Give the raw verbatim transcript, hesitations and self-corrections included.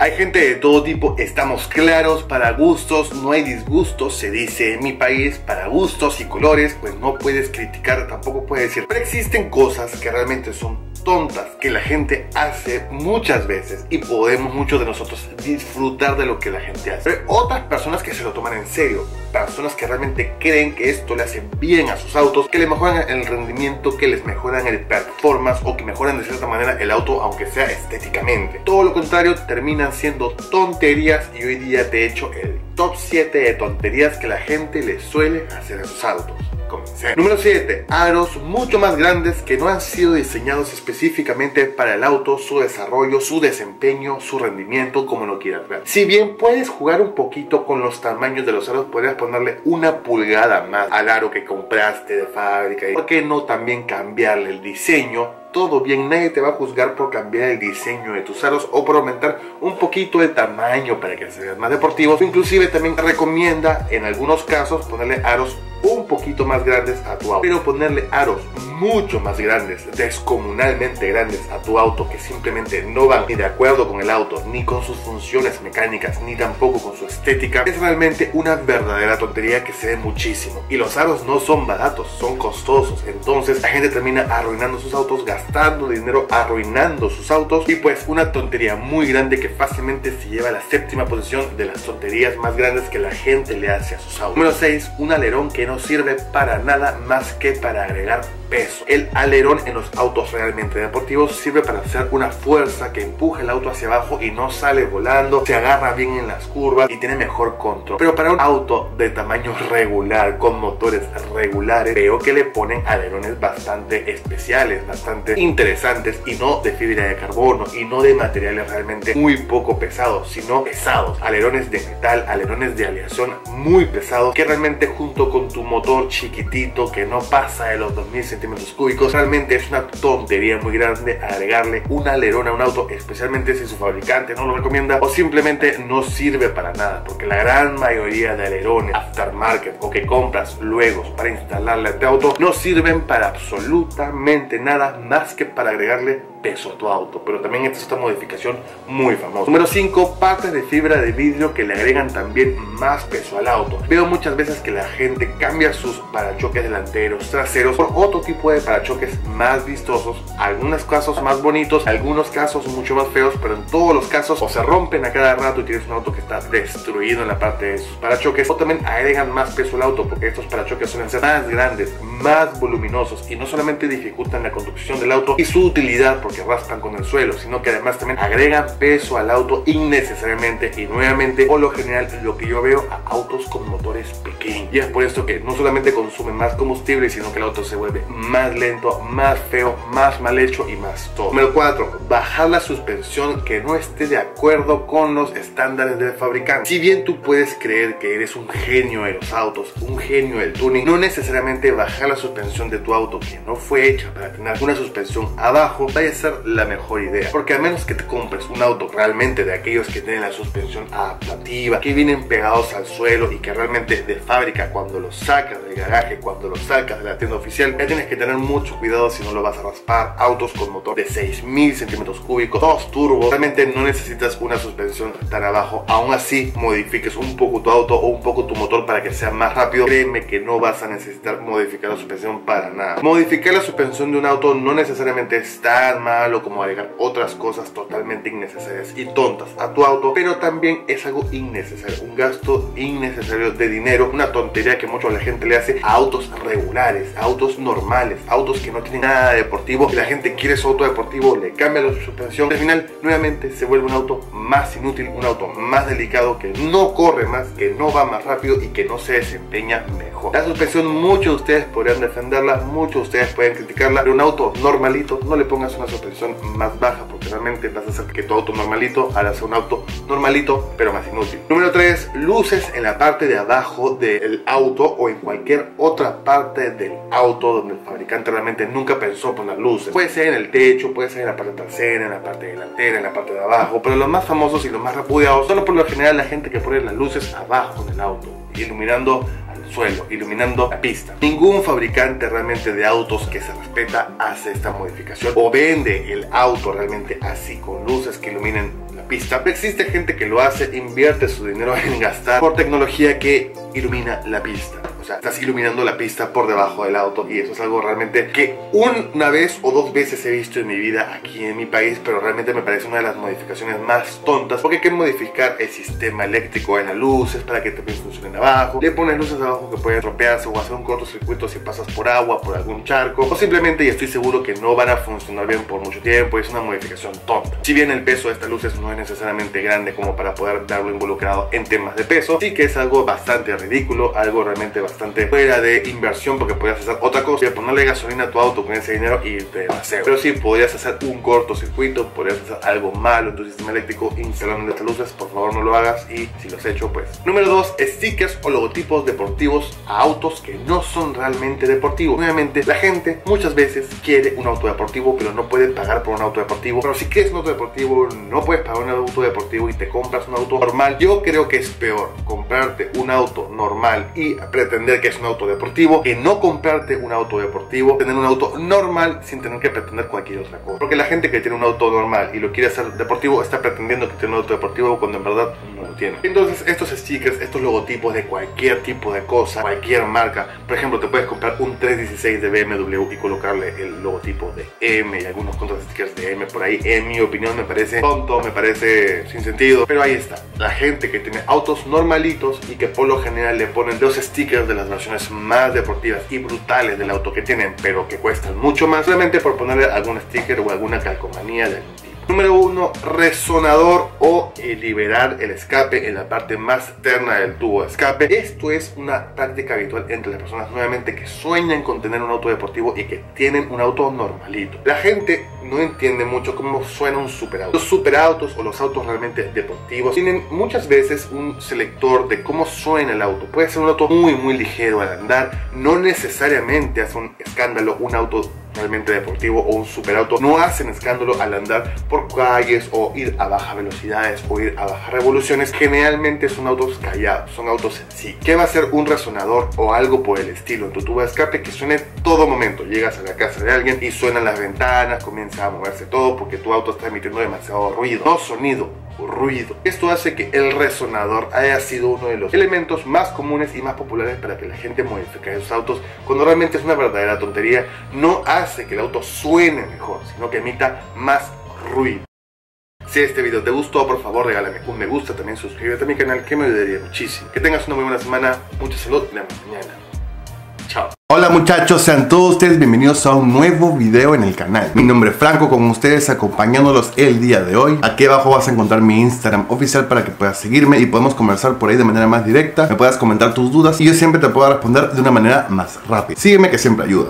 Hay gente de todo tipo, estamos claros, para gustos no hay disgustos, se dice en mi país, para gustos y colores, pues no puedes criticar, tampoco puedes decir. Pero existen cosas que realmente son tontas, que la gente hace muchas veces y podemos muchos de nosotros disfrutar de lo que la gente hace. Pero hay otras personas que se lo toman en serio, personas que realmente creen que esto le hace bien a sus autos, que le mejoran el rendimiento, que les mejoran el performance o que mejoran de cierta manera el auto, aunque sea estéticamente. Todo lo contrario, terminan siendo tonterías y hoy día te he hecho el top siete de tonterías que la gente le suele hacer a sus autos. Comencemos. Número siete. Aros mucho más grandes que no han sido diseñados específicamente para el auto, su desarrollo, su desempeño, su rendimiento, como lo quieras ver. Si bien puedes jugar un poquito con los tamaños de los aros, podrías ponerle una pulgada más al aro que compraste de fábrica. ¿Por qué no también cambiarle el diseño? Todo bien, nadie te va a juzgar por cambiar el diseño de tus aros o por aumentar un poquito el tamaño para que se vean más deportivos. Inclusive también recomienda en algunos casos ponerle aros un poquito más grandes a tu auto, pero ponerle aros mucho más grandes, descomunalmente grandes a tu auto, que simplemente no van ni de acuerdo con el auto, ni con sus funciones mecánicas, ni tampoco con su estética, es realmente una verdadera tontería que se ve muchísimo. Y los aros no son baratos, son costosos, entonces la gente termina arruinando sus autos, gastando dinero, arruinando sus autos, y pues una tontería muy grande que fácilmente se lleva a la séptima posición de las tonterías más grandes que la gente le hace a sus autos. Número seis. Un alerón que no sirve para nada más que para agregar peso. El alerón en los autos realmente deportivos sirve para hacer una fuerza que empuja el auto hacia abajo y no sale volando, se agarra bien en las curvas y tiene mejor control. Pero para un auto de tamaño regular, con motores regulares, veo que le ponen alerones bastante especiales, bastante interesantes, y no de fibra de carbono y no de materiales realmente muy poco pesados, sino pesados. Alerones de metal, alerones de aleación muy pesados, que realmente junto con tu motor chiquitito que no pasa de los dos mil centímetros cúbicos, realmente es una tontería muy grande agregarle un alerón a un auto, especialmente si su fabricante no lo recomienda o simplemente no sirve para nada, porque la gran mayoría de alerones aftermarket o que compras luego para instalarle a tu auto no sirven para absolutamente nada más que para agregarle peso a tu auto. Pero también esta es otra modificación muy famosa. Número cinco. Partes de fibra de vidrio que le agregan también más peso al auto. Veo muchas veces que la gente cambia sus parachoques delanteros, traseros por otro tipo de parachoques más vistosos, algunos casos más bonitos, algunos casos mucho más feos, pero en todos los casos o se rompen a cada rato y tienes un auto que está destruido en la parte de sus parachoques, o también agregan más peso al auto porque estos parachoques suelen ser más grandes, más voluminosos y no solamente dificultan la conducción del auto y su utilidad porque raspan con el suelo, sino que además también agregan peso al auto innecesariamente, y nuevamente por lo general lo que yo veo a autos con motores pequeños, y es por esto que no solamente consumen más combustible, sino que el auto se vuelve más lento, más feo, más mal hecho y más todo. Número cuatro. Bajar la suspensión que no esté de acuerdo con los estándares del fabricante. Si bien tú puedes creer que eres un genio de los autos, un genio del tuning, no necesariamente bajar la suspensión de tu auto que no fue hecha para tener una suspensión abajo vaya a ser la mejor idea, porque a menos que te compres un auto realmente de aquellos que tienen la suspensión adaptativa, que vienen pegados al suelo y que realmente de fábrica cuando los sacas del garaje, cuando los sacas de la tienda oficial, ya tienes que tener mucho cuidado si no lo vas a raspar. Autos con motor de seis mil centímetros cúbicos, dos turbos, realmente no necesitas una suspensión tan abajo. Aún así modifiques un poco tu auto o un poco tu motor para que sea más rápido, créeme que no vas a necesitar modificar la suspensión para nada. Modificar la suspensión de un auto no necesariamente es tan malo como agregar otras cosas totalmente innecesarias y tontas a tu auto, pero también es algo innecesario, un gasto innecesario de dinero, una tontería que mucho la gente le hace a autos regulares, a autos normales, autos que no tienen nada deportivo, y la gente quiere su auto deportivo, le cambia la suspensión, y al final nuevamente se vuelve un auto más inútil, un auto más delicado, que no corre más, que no va más rápido y que no se desempeña mejor. La suspensión muchos de ustedes podrían defenderla, muchos de ustedes pueden criticarla, pero un auto normalito no le pongas una suspensión más baja, porque realmente vas a hacer que tu auto normalito ahora sea un auto normalito pero más inútil. Número tres. Luces en la parte de abajo del auto o en cualquier otra parte del auto donde el fabricante realmente nunca pensó poner luces. Puede ser en el techo, puede ser en la parte trasera, en la parte delantera, en la parte de abajo, pero los más famosos y los más repudiados son por lo general la gente que pone las luces abajo del auto, iluminando suelo, iluminando la pista. Ningún fabricante realmente de autos que se respeta hace esta modificación o vende el auto realmente así, con luces que iluminen la pista. Existe gente que lo hace, invierte su dinero en gastar por tecnología que ilumina la pista. O sea, estás iluminando la pista por debajo del auto, y eso es algo realmente que una vez o dos veces he visto en mi vida aquí en mi país, pero realmente me parece una de las modificaciones más tontas, porque hay que modificar el sistema eléctrico de las luces para que también funcionen abajo. Le pones luces abajo que pueden tropearse o hacer un cortocircuito si pasas por agua, por algún charco, o simplemente, y estoy seguro que no van a funcionar bien por mucho tiempo. Es una modificación tonta. Si bien el peso de estas luces no es necesariamente grande como para poder darlo involucrado en temas de peso, sí que es algo bastante ridículo, algo realmente bastante fuera de inversión, porque podrías hacer otra cosa, ponerle gasolina a tu auto con ese dinero y te paseo. Pero sí, podrías hacer un cortocircuito, podrías hacer algo malo en tu sistema eléctrico instalando estas luces. Por favor, no lo hagas, y si lo has hecho, pues. Número dos, stickers o logotipos deportivos a autos que no son realmente deportivos. Nuevamente, la gente muchas veces quiere un auto deportivo, pero no puede pagar por un auto deportivo. Pero si quieres un auto deportivo, no puedes pagar un auto deportivo y te compras un auto normal. Yo creo que es peor comprarte un auto normal y pretender que es un auto deportivo, que no comprarte un auto deportivo, tener un auto normal sin tener que pretender cualquier otra cosa. Porque la gente que tiene un auto normal y lo quiere hacer deportivo está pretendiendo que tiene un auto deportivo cuando en verdad no lo tiene. Entonces, estos stickers, estos logotipos de cualquier tipo de cosa, cualquier marca, por ejemplo, te puedes comprar un trescientos dieciséis de B M W y colocarle el logotipo de M y algunos cuantos stickers de M por ahí. En mi opinión me parece tonto, me parece sin sentido, pero ahí está. La gente que tiene autos normalitos y que por lo general le ponen los stickers de las versiones más deportivas y brutales del auto que tienen, pero que cuestan mucho más, solamente por ponerle algún sticker o alguna calcomanía de algún tipo. Número uno, resonador o eh, liberar el escape en la parte más externa del tubo de escape. Esto es una práctica habitual entre las personas nuevamente que sueñan con tener un auto deportivo y que tienen un auto normalito. La gente no entiende mucho cómo suena un superauto. Los superautos o los autos realmente deportivos tienen muchas veces un selector de cómo suena el auto. Puede ser un auto muy muy ligero al andar, no necesariamente hace un escándalo. Un auto realmente deportivo o un superauto no hacen escándalo al andar por calles o ir a bajas velocidades o ir a bajas revoluciones. Generalmente son autos callados, son autos sencillos. ¿Qué va a ser un resonador o algo por el estilo en tu tubo de escape? Que suene todo momento. Llegas a la casa de alguien y suenan las ventanas, comienza a moverse todo porque tu auto está emitiendo demasiado ruido, no sonido, ruido. Esto hace que el resonador haya sido uno de los elementos más comunes y más populares para que la gente modifique esos autos, cuando realmente es una verdadera tontería. No hace que el auto suene mejor, sino que emita más ruido. Si este video te gustó, por favor regálame un me gusta, también suscríbete a mi canal, que me ayudaría muchísimo. Que tengas una muy buena semana, mucha salud y la mañana. Chao. Hola muchachos, sean todos ustedes bienvenidos a un nuevo video en el canal. Mi nombre es Franco, con ustedes acompañándolos el día de hoy. Aquí abajo vas a encontrar mi Instagram oficial para que puedas seguirme y podemos conversar por ahí de manera más directa. Me puedas comentar tus dudas y yo siempre te puedo responder de una manera más rápida. Sígueme, que siempre ayuda.